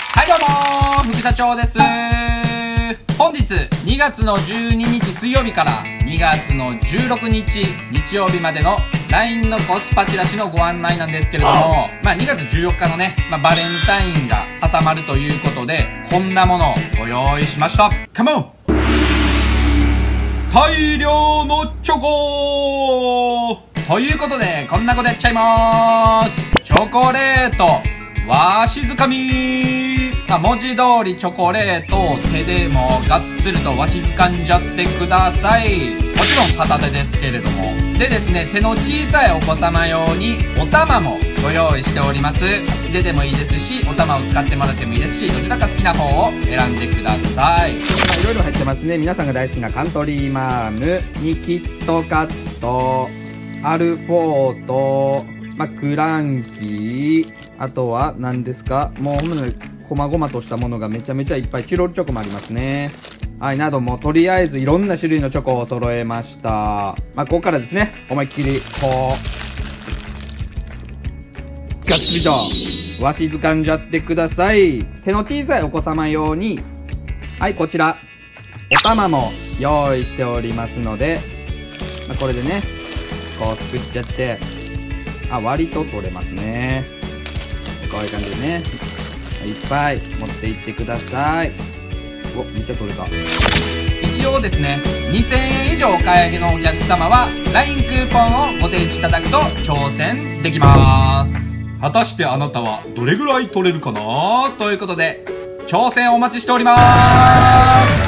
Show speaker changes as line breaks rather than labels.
はいどうも副社長です。本日2月の12日水曜日から2月の16日日曜日までの LINE のコスパチラシのご案内なんですけれども、2月14日のね、バレンタインが挟まるということで、こんなものをご用意しました。カモン！大量のチョコということで、こんなことやっちゃいまーす。チョコレートわしづかみ、文字通りチョコレートを手でもがっつりとわしづかんじゃってください。もちろん片手ですけれども。でですね、手の小さいお子様用にお玉もご用意しております。素手でもいいですし、お玉を使ってもらってもいいですし、どちらか好きな方を選んでください。いろいろ入ってますね。皆さんが大好きなカントリーマームにキットカット、アルフォート、クランキー、あとは何ですか、もうほんまにこまごまとしたものがめちゃめちゃいっぱい、チロルチョコもありますね。はい、などもとりあえずいろんな種類のチョコを揃えました。ここからですね、思いっきりこうがっつりとわしづかんじゃってください。手の小さいお子様用に、はい、こちらお玉も用意しておりますので、これでねこうすくっちゃって、割と取れますね。こういう感じでね、いっぱい持っていってください。お、めっちゃ取れた。一応ですね、2000円以上お買い上げのお客様は LINE クーポンをご提示いただくと挑戦できます。果たしてあなたはどれぐらい取れるかなということで、挑戦お待ちしております。